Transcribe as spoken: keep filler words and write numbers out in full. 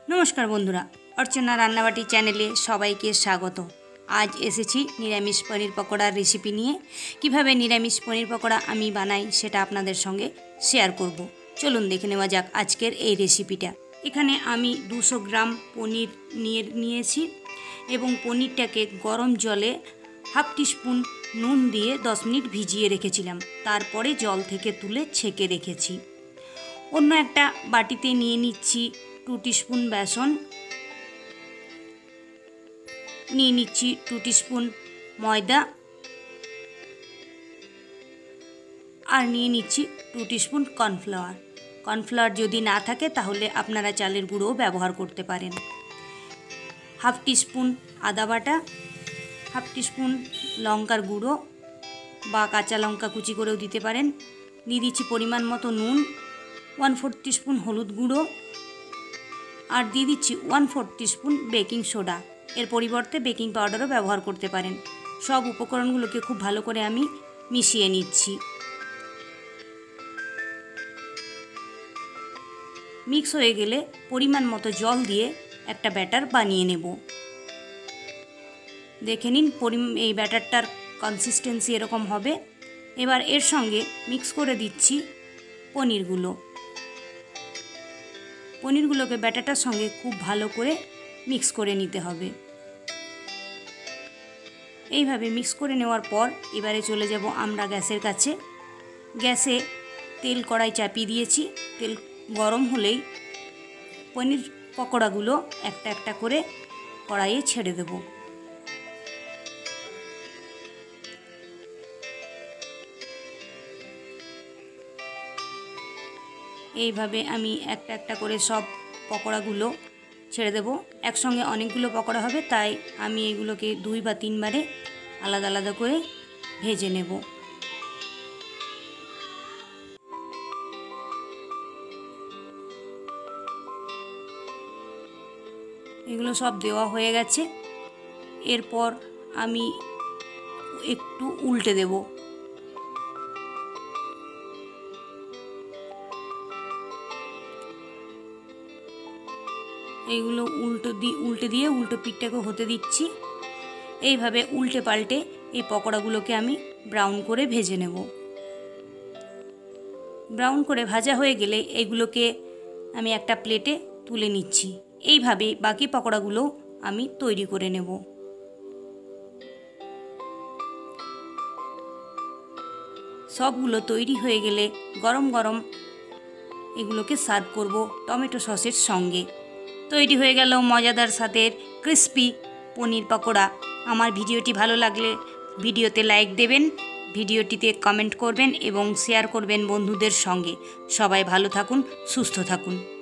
नमस्कार बंधुरा अर्चना रान्नाबाटी चैनेले सबाइके स्वागत। आज एसेछि निरामिष पनीर पकोड़ार रेसिपि निये। किभाबे निरामिष पनीर पकोड़ा आमी बानाई सेटा आपनादेर संगे शेयर करब। चलुन देखे नेওয়া যাক आजकेर এই रेसिपिटा। एखाने आमी दुशो ग्राम पनीर निये नियेछि एबं पनीरटाके गरम जले हाफ टीस्पून नुन दिए दस मिनट भिजिए रेखेछिलाम। तारपरे जल थेके तुले छेके रेखेछि। अन्य एकटा बाटीते निये निচ্ছি टू टीस्पून बेसन, निये निচ্ছি टू टीस्पून मयदा और निये निচ্ছি टू टीस्पून कर्नफ्लावर। कर्नफ्लावर यदि ना थाके ताहले आपनारा चालेर गुঁড়ো व्यवहार करते पारेन। हाफ टीस्पून आदा बाटा, हाफ टीस्पून लंकार गुঁড়ো बा काँचा लंका कुचि करेও दिते पारेन। दिए दिচ্ছি परिमाण मतो नुन, वन फोर्थ टीस्पून हलुद गुঁড়ো और दिए दिচ্ছি one fourth teaspoon baking soda. एर परिवर्ते बेकिंग पाउडारও ব্যবহার করতে পারেন। सब उपकरणগুলোকে खूब ভালো করে আমি মিশিয়ে নিচ্ছি। मिक्स হয়ে গেলে পরিমাণ মতো জল দিয়ে একটা ব্যাটার বানিয়ে নেব। দেখে নিন এই ব্যাটারটার কনসিস্টেন্সি এরকম হবে। এবার এর সঙ্গে মিক্স করে দিচ্ছি পনিরগুলো। পনিরগুলোকে ব্যাটারটার সঙ্গে খুব ভালো করে মিক্স করে নিতে হবে। এইভাবে মিক্স করে নেওয়ার পর এবারে চলে যাব আমরা গ্যাসের কাছে। গ্যাসে তেল কড়াই চাপিয়ে দিয়েছি। তেল গরম হলেই পনির পকোড়াগুলো একটা একটা করে কড়াইয়ে ছেড়ে দেব। এইভাবে আমি একটা একটা করে সব পকোড়াগুলো ছেড়ে দেব। একসঙ্গে অনেকগুলো পকোড়া হবে, তাই আমি এগুলোকে দুই বা তিনবারে আলাদা আলাদা করে ভেজে নেব। এগুলো সব দেওয়া হয়ে গেছে। এরপর আমি একটু উল্টে দেব। এইগুলো উল্টো দি উল্টে দিয়ে উল্টো পিঠটাকে হতে দিচ্ছি। এইভাবে উল্টে পাল্টে এই পকোড়াগুলোকে আমি ব্রাউন করে ভেজে নেব। ব্রাউন করে ভাজা হয়ে গেলে এগুলোকে আমি একটা প্লেটে তুলে নিচ্ছি। এইভাবে বাকি পকোড়াগুলো আমি তৈরি করে নেব। সবগুলো তৈরি হয়ে গেলে গরম গরম এগুলোকে সার্ভ করব টমেটো সসের সঙ্গে। তৈরি হয়ে গেল মজাদার স্বাদের ক্রিস্পি পনির পকোড়া। আমার ভিডিওটি ভালো লাগলে ভিডিওতে লাইক দেবেন, ভিডিওটিতে কমেন্ট করবেন এবং শেয়ার করবেন বন্ধুদের সঙ্গে। সবাই ভালো থাকুন, সুস্থ থাকুন।